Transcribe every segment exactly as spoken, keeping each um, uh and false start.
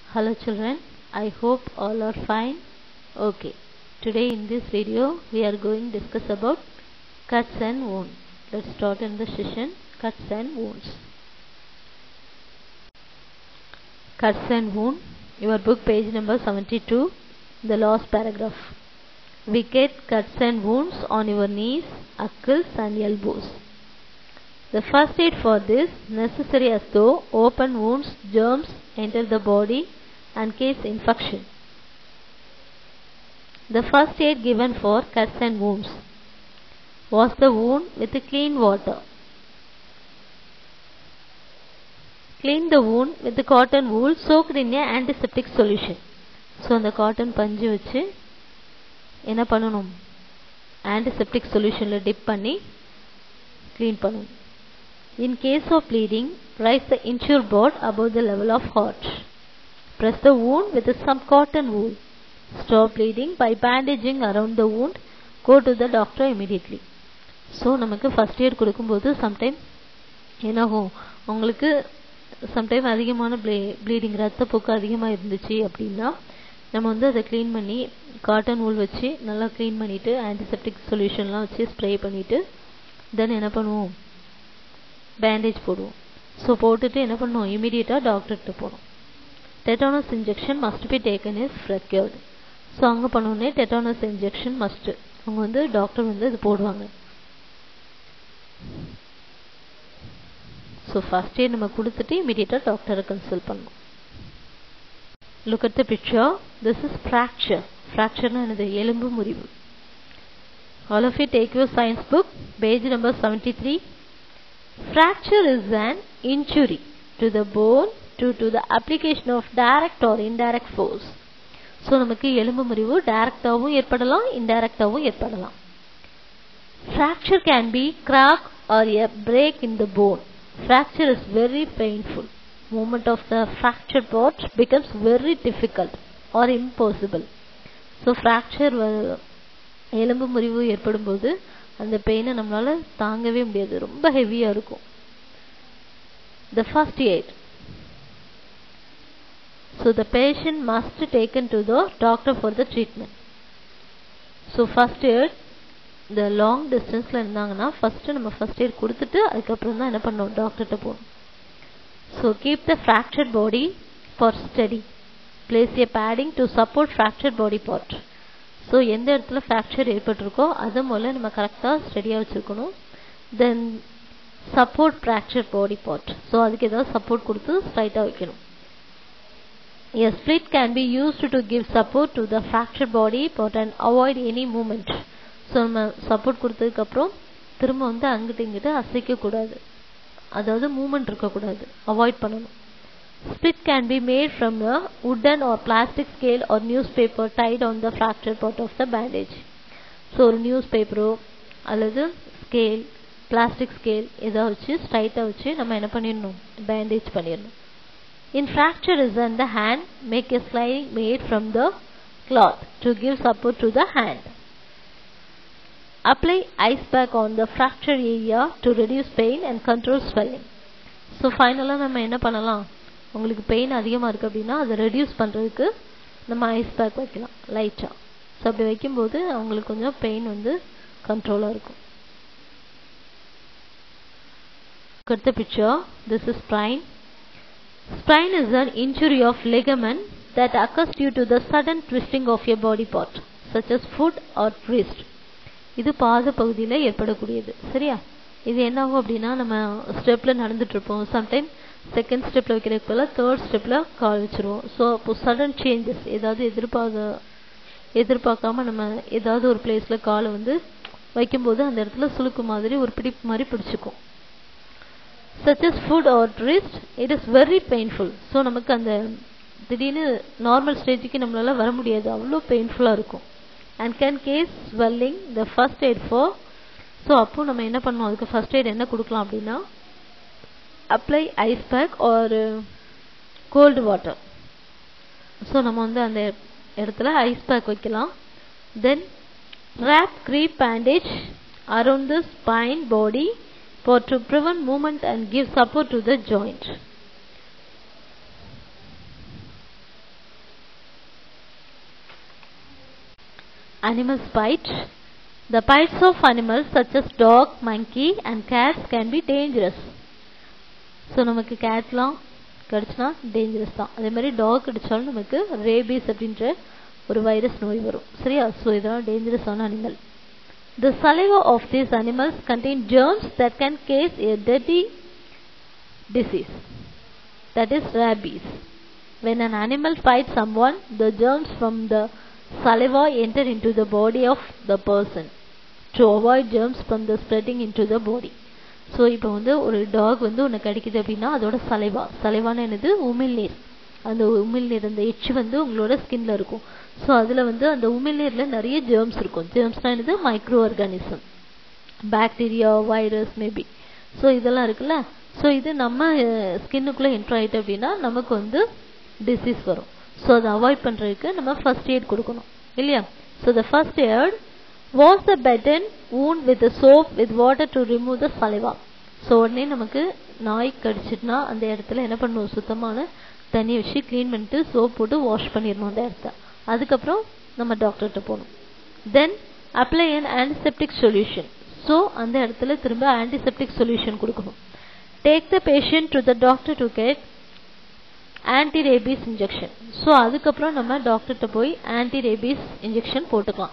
Hello children, I hope all are fine. Okay, today in this video we are going to discuss about cuts and wounds. Let's start in the session cuts and wounds. Cuts and wounds, your book page number seventy-two, the last paragraph. We get cuts and wounds on your knees, ankles and elbows. The first aid for this necessary as though open wounds, germs enter the body and cause infection. The first aid given for cuts and wounds was the wound with clean water. Clean the wound with the cotton wool soaked in an antiseptic solution. So அந்த cotton பஞ்சு வச்சு என்ன பண்ணணும், antiseptic solution ல dip பண்ணி clean பண்ணணும். In case of bleeding, raise the injured board above the level of heart. Press the wound with some cotton wool. Stop bleeding by bandaging around the wound. Go to the doctor immediately. So நமக்கு first aid கொடுக்கும்போது sometime என்னாகும், உங்களுக்கு sometime அதிகமான bleeding, ரத்தப்போக்கு அதிகமாக இருந்துச்சு அப்படின்னா நம்ம வந்து அதை க்ளீன் பண்ணி காட்டன் wool வச்சு நல்லா க்ளீன் பண்ணிவிட்டு ஆன்டிசெப்டிக் சொல்யூஷன்லாம் வச்சு ஸ்ப்ரே பண்ணிவிட்டு தென் என்ன பண்ணுவோம், பேண்டேஜ் போடுவோம். ஸோ போட்டுட்டு என்ன பண்ணுவோம், இமீடியட்டாக டாக்டர்கிட்ட போகணும். Tetanus injection must be taken is required. So அங்கே பண்ணோடனே டெட்டானஸ் இன்ஜெக்ஷன் மஸ்ட்டு, அவங்க வந்து டாக்டர் வந்து இது போடுவாங்க. ஸோ ஃபர்ஸ்ட் எய்ட் நம்ம கொடுத்துட்டு இமீடியட்டாக டாக்டரை கன்சல்ட் பண்ணணும். Look at the picture. This is fracture. ஃப்ராக்சர்னா என்னது, எலும்பு முறிவு. All of you take your science book, page number seventy-three. Fracture is an injury to the bone due to the application of direct or indirect force. So நமக்கு எலும்பு முறிவு டைரக்டாவும் ஏற்படலாம், இன்டைரக்டாவும் ஏற்படலாம். Fracture can be crack or a break in the bone. Fracture is very painful. Movement of the fractured part becomes very difficult or impossible. So fracture எலும்பு முறிவு ஏற்படும் போது அந்த பெயினை நம்மளால தாங்கவே முடியாது, ரொம்ப ஹெவியா இருக்கும். The first aid. So the patient must taken to the doctor for the treatment. So first aid, the long distanceல இருந்தாங்கன்னா ஃபர்ஸ்ட் நம்ம ஃபர்ஸ்ட் எய்ட் கொடுத்துட்டு அதுக்கப்புறம் தான் என்ன பண்ணணும், டாக்டர்கிட்ட போகணும். So keep the fractured body for steady. Place a padding to support fractured body part. So எந்த இடத்துல ஃப்ராக்சர் ஏற்பட்டிருக்கோ அதை முதல்ல நம்ம கரெக்டாக ஸ்டடியாக வச்சுருக்கணும். Then support fracture body part. So அதுக்கு ஏதாவது சப்போர்ட் கொடுத்து ஸ்ட்ரைட்டாக வைக்கணும். A split can be used to give support to the fractured body part and avoid any movement. So நம்ம சப்போர்ட் கொடுத்ததுக்கப்புறம் திரும்ப வந்து அங்கிட்டு இங்கிட்டு அசைக்கக்கூடாது, அதாவது மூமெண்ட் இருக்கக்கூடாது, அவாய்ட் பண்ணணும். Split can be made from a wooden or plastic scale or newspaper tied on the fractured part of the bandage. So ஒரு newspaper அல்லது scale, plastic scale இதை வச்சு ஸ்ட்ரைட்டாக வச்சு நம்ம என்ன பண்ணிடணும், பேண்டேஜ் பண்ணிடணும். In fracture is in the hand, make a sliding made from the cloth to give support to the hand. Apply ice pack on the fractured area to reduce pain and control swelling. So ஃபைனலாக நம்ம என்ன பண்ணலாம், உங்களுக்கு pain அதிகமாக இருக்குது அப்படின்னா அதை reduce பண்ணுறதுக்கு நம்ம ஐஸ் பேக் வைக்கலாம் லைட்டாக. ஸோ அப்படி வைக்கும்போது அவங்களுக்கு கொஞ்சம் பெயின் வந்து கண்ட்ரோலாக இருக்கும். அடுத்த picture. This is sprain. Sprain is an injury of ligament that occurs due to the sudden twisting of a body part such as foot or wrist. இது பாத பகுதியில் ஏற்படக்கூடியது. சரியா, இது என்ன ஆகும் அப்படின்னா, நம்ம ஸ்டெப்பில் நடந்துட்டுருப்போம், சம்டைம் செகண்ட் ஸ்டெப்பில் வைக்கிறதுக்கு போல தேர்ட் ஸ்டெப்பில் கால் வச்சுருவோம். ஸோ அப்போ சடன் சேஞ்சஸ், ஏதாவது எதிர்பார்க்க எதிர்பார்க்காம நம்ம ஏதாவது ஒரு பிளேஸில் காலை வந்து வைக்கும்போது அந்த இடத்துல சுளுக்கு மாதிரி ஒரு பிடிப்பு மாதிரி பிடிச்சிக்கும். such as foot or wrist, it is very painful. So நமக்கு அந்த திடீர்னு நார்மல் ஸ்டேஜுக்கு நம்மளால வர முடியாது, அவ்வளோ பெயின்ஃபுல்லாக இருக்கும். and can cause swelling. the first aid for. So அப்போ நம்ம என்ன பண்ணணும், அதுக்கு ஃபர்ஸ்ட் எய்ட் என்ன கொடுக்கலாம் அப்படின்னா, apply ice pack or cold water. So நம்ம வந்து அந்த இடத்துல ஐஸ் பேக் வைக்கலாம். தென் wrap crepe bandage around the spine body for to prevent movement and give support to the joint. animals bite. The bites of animals such as dog, monkey and cats can be dangerous. So நமக்கு catலாம் கடிச்சனா dangerous தான். அதே மாதிரி dog கடிச்சாலும் நமக்கு rabies அப்படின்ற ஒரு virus நோய் வரும். சரியா? So இதெல்லாம் dangerous ஆன animal. The saliva of these animals contain germs that can cause a deadly disease, that is rabies. When an animal bites someone, the germs from the saliva enter into the body of the person to avoid germs from the spreading into the body. So இப்போ வந்து ஒரு talk வந்து உன்னை கடிக்குது அப்படின்னா அதோட saliva சலைவான என்னது உமிழ்நீர், அந்த உமிழ்நீர் அந்த எச்சு வந்து உங்களோட ஸ்கின்ல இருக்கும். ஸோ அதில் வந்து அந்த உமிழ்நீர்ல நிறைய ஜெர்ம்ஸ் இருக்கும். ஜெர்ம்ஸ்னா என்னது microorganism, bacteria, virus maybe. So இதெல்லாம் இருக்குல்ல. ஸோ இது நம்ம ஸ்கின்னுக்குள்ளே என்ட்ரு ஆகிட்டு அப்படின்னா நமக்கு வந்து டிசீஸ் வரும். ஸோ அதை அவாய்ட் பண்ணுறதுக்கு நம்ம ஃபர்ஸ்ட் எய்ட் கொடுக்கணும் இல்லையா? So the first aid wash the bitten wound with the soap with water to remove the saliva. So உடனே நமக்கு நாய் கடிச்சிட்டுனா அந்த இடத்துல என்ன பண்ணுவோம், சுத்தமான தண்ணி வச்சு க்ளீன் பண்ணிட்டு சோப் போட்டு வாஷ் பண்ணிடணும் அந்த இடத்த. அதுக்கப்புறம் நம்ம டாக்டர்கிட்ட போகணும். Then apply an antiseptic solution. So அந்த இடத்துல திரும்ப ஆன்டிசெப்டிக் சொல்யூஷன் கொடுக்கணும். Take the patient to the doctor to get anti rabies injection. So அதுக்கப்புறம் நம்ம டாக்டர்கிட்ட போய் ஆன்டி ரேபீஸ் இன்ஜெக்ஷன் போட்டுக்கலாம்.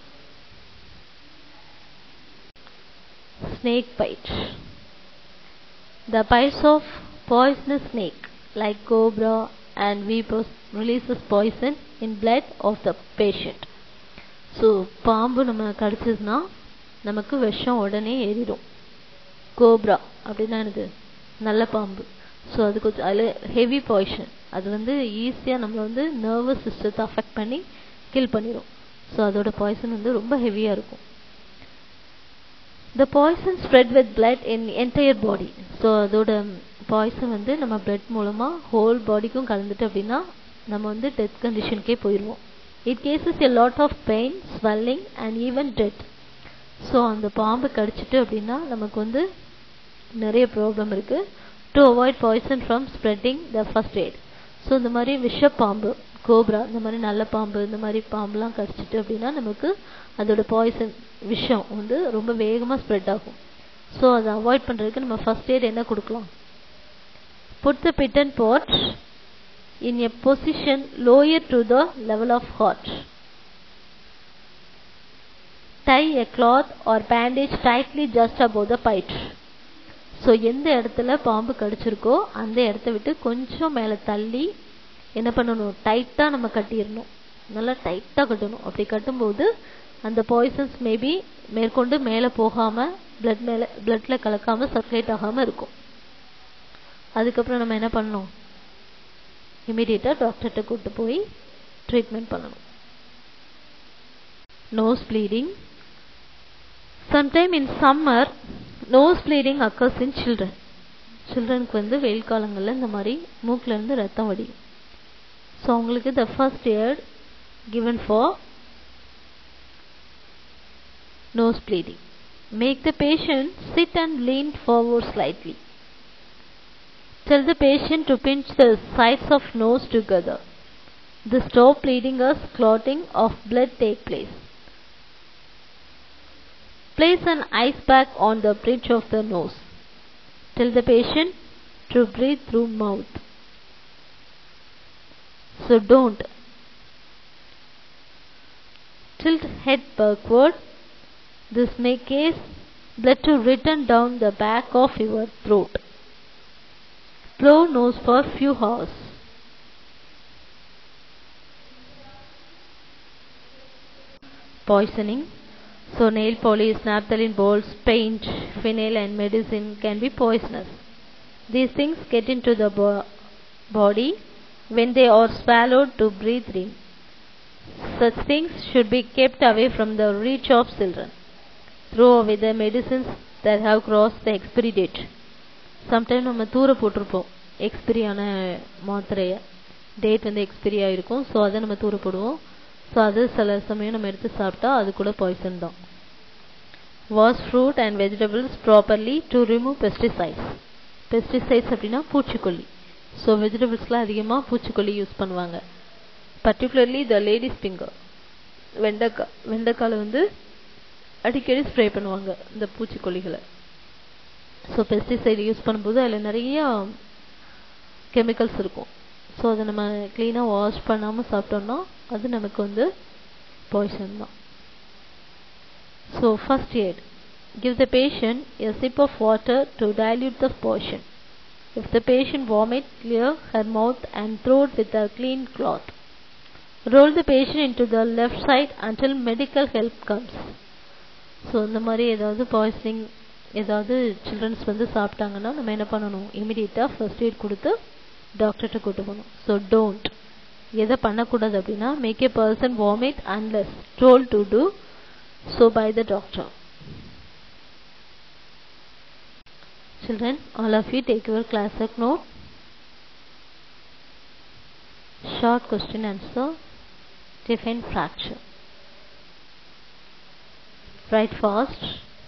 Snake bite. The bites of poisonous snake like cobra and vipers releases poison in blood of the patient. So பாம்பு நம்ம கடிச்சதுன்னா நமக்கு விஷம் உடனே ஏறிடும். கோப்ரா அப்படின்னா என்னது, நல்ல பாம்பு. ஸோ அது கொஞ்சம் அதில் ஹெவி பாய்சன், அது வந்து ஈஸியாக நம்மளை வந்து நர்வஸ் சிஸ்டத்தை அஃபெக்ட் பண்ணி கில் பண்ணிடும். ஸோ அதோட பாய்சன் வந்து ரொம்ப ஹெவியாக இருக்கும். The poison spread with blood in entire body. So அதோட பாய்சன் வந்து நம்ம பிளட் மூலமாக ஹோல் பாடிக்கும் கலந்துட்டு அப்படின்னா நம்ம வந்து டெத் கண்டிஷனுக்கே போயிடுவோம். It causes a lot of pain, swelling and even death. So அந்த பாம்பு கடிச்சிட்டு அப்படின்னா நமக்கு வந்து நிறைய ப்ராப்ளம் இருக்குது. To avoid poison from spreading the first aid. So இந்த மாதிரி விஷ பாம்பு, கோப்ரா, இந்த மாதிரி நல்ல பாம்பு, இந்த மாதிரி பாம்புலாம் கடிச்சிட்டு அப்படின்னா நமக்கு அதோட பாய்சன் விஷம் வந்து ரொம்ப வேகமாக ஸ்ப்ரெட் ஆகும். ஸோ அதை அவாய்ட் பண்ணுறதுக்கு நம்ம ஃபர்ஸ்ட் எய்ட் என்ன கொடுக்கலாம்? Put the bitten part in a position lower to the level of heart. Tie a cloth or bandage tightly just above the bite. So எந்த இடத்துல பாம்பு கடிச்சிருக்கோ அந்த இடத்த விட்டு கொஞ்சம் மேலே தள்ளி என்ன பண்ணணும், டைட்டாக நம்ம கட்டிடணும். நல்லா டைட்டாக கட்டணும். அப்படி கட்டும்போது அந்த பாய்சன்ஸ் மேபி மேற்கொண்டு மேலே போகாமல் பிளட் மேலே பிளட்டில் கலக்காமல் சர்க்குலேட் ஆகாமல் இருக்கும். அதுக்கப்புறம் நம்ம என்ன பண்ணணும், இமீடியட்டாக டாக்டர்கிட்ட கூப்பிட்டு போய் ட்ரீட்மெண்ட் பண்ணணும். Nose bleeding. Sometime in summer nose bleeding occurs in children. சில்ட்ரனுக்கு வந்து வெயில் காலங்களில் இந்த மாதிரி மூக்கிலேருந்து ரத்தம் வடியும். ஸோ அவங்களுக்கு the first aid given for nose bleeding. Make the patient sit and lean forward slightly. Tell the patient to pinch the sides of nose together. This stop bleeding as clotting of blood take place. Place an ice pack on the bridge of the nose. Tell the patient to breathe through mouth. So don't tilt head backward. This may cause blood to return down the back of your throat. Blow nose for few hours. Poisoning. So nail polish, naphthalene balls, paint, phenyl and medicine can be poisonous. These things get into the bo- body when they are swallowed to breathe in. Such things should be kept away from the reach of children. Throw away the medicines that have crossed the expiry date. Sometimes நம்ம தூர போட்டிருப்போம் எக்ஸ்பிரியான மாத்திரையை, date வந்து expiry ஆகிருக்கும். So அதை நம்ம தூர போடுவோம். ஸோ அது சில சமயம் நம்ம எடுத்து சாப்பிட்டா அது கூட பாய்சன் தான். Wash fruit and vegetables properly to remove pesticides. Pesticides அப்படின்னா பூச்சிக்கொல்லி. ஸோ வெஜிடபிள்ஸ்லாம் அதிகமாக பூச்சிக்கொல்லி யூஸ் பண்ணுவாங்க. Particularly the lady's finger. வெண்டைக்காய் வெண்டைக்காயில் வந்து அடிக்கடி ஸ்ப்ரே பண்ணுவாங்க இந்த பூச்சிக்கொல்லிகளை. ஸோ பெஸ்டிசைடு யூஸ் பண்ணும்போது அதில் நிறையா கெமிக்கல்ஸ் இருக்கும். ஸோ அதை நம்ம க்ளீனாக வாஷ் பண்ணாமல் சாப்பிட்டோம்னா அது நமக்கு வந்து பாய்சன் தான். So first aid, give the patient a sip of water to dilute the poison. If the patient vomit, clear her mouth and throat with a clean cloth. Roll the patient into the left side until medical help comes. So இந்த மாதிரி ஏதாவது poisoning ஏதாவது children's வந்து சாப்பிட்டாங்கன்னா நம்ம என்ன பண்ணணும், இமீடியட்டாக first eight கொடுத்து டாக்டர்கிட்ட கூட்டு போகணும். ஸோ டோன்ட், எதை பண்ணக்கூடாது அப்படின்னா, make a person vomit unless told to do so by the doctor. Children, all of you take your class work note. Short question answer. Define fracture. Write fast.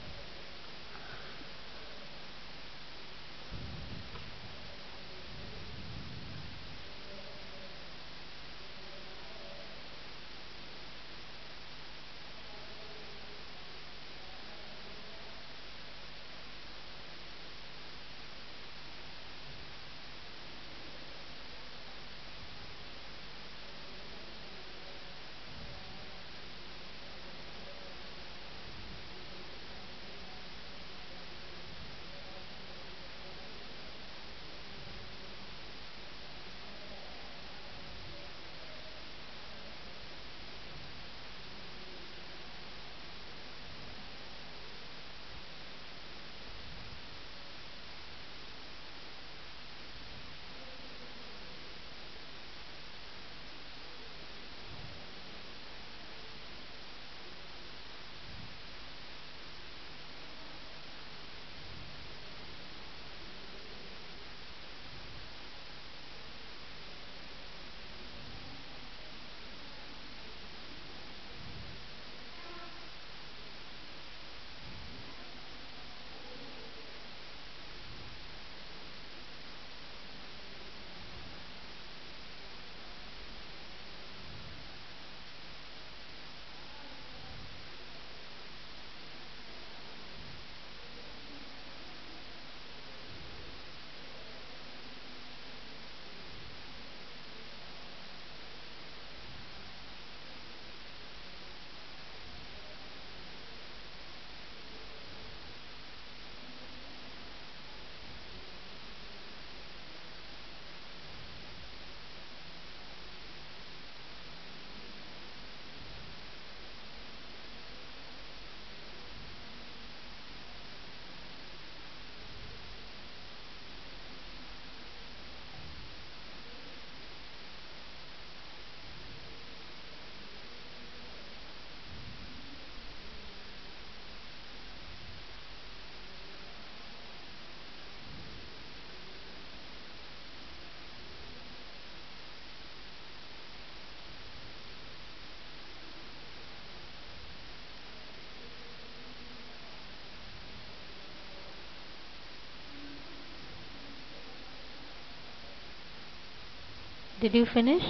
Did you finish?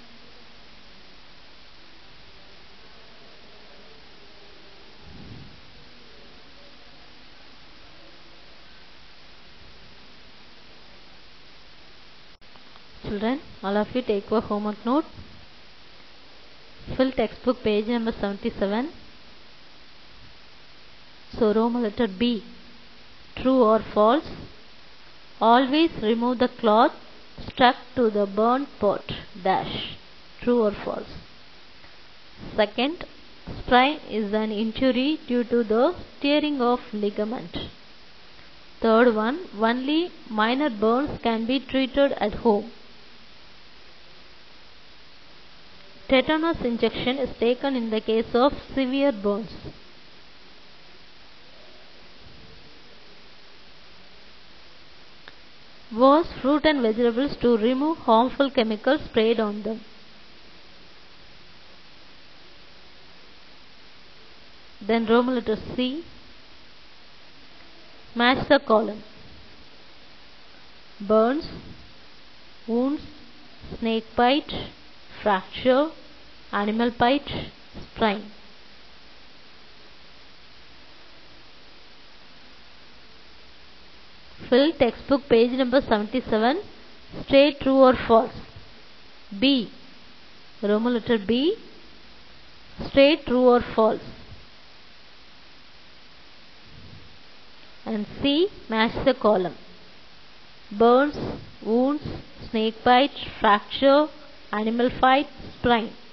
Children, all of you take your homework note. Fill textbook page number seventy-seven. So Roman letter B. True or false? Always remove the cloth stuck to the burnt pot. Dash. True or false? Second, sprain is an injury due to the tearing of ligament. Third one, only minor burns can be treated at home. Tetanus injection is taken in the case of severe burns. Wash fruit and vegetables to remove harmful chemicals sprayed on them. Then Roman letter C. Match the column. Burns, wounds, snake bite, fracture, animal bite, sprain. Fill textbook page number seventy-seven. Straight, true or false? B. Roman letter B. Straight, true or false? And C. Match the column. Burns, wounds, snake bite, fracture, animal fight, sprain.